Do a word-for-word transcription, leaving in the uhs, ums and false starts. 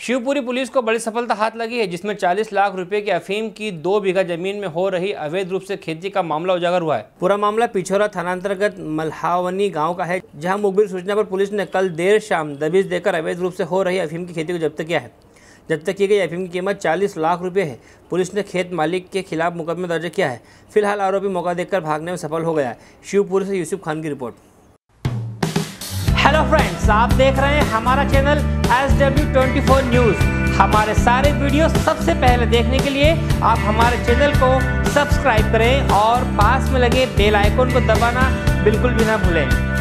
Shivpuri police को बड़ी सफलता हाथ लगी है, जिसमें चालीस लाख रुपए की अफीम की दो बीघा जमीन में हो रही अवैध रूप से खेती का मामला उजागर हुआ है। पूरा मामला पिछोरा थानांतर्गत मल्हावनी गांव का है, जहां मुखबिर सूचना पर पुलिस ने कल देर शाम दबिश देकर अवैध रूप से हो रही अफीम की खेती को जब्त किया है। जब्त की गई अफीम की कीमत चालीस लाख रुपए है। पुलिस ने खेत मालिक के खिलाफ मुकदमा दर्ज किया है। फिलहाल आरोपी मौका देखकर भागने में सफल हो गया है। शिवपुरी से यूसुफ खान की रिपोर्ट। हेलो फ्रेंड्स, आप देख रहे हैं हमारा channel S W twenty four news. हमारे सारे वीडियो सबसे पहले देखने के लिए आप हमारे चैनल को सब्सक्राइब करें और पास में लगे बेल आइकन को दबाना बिल्कुल भी ना भूलें।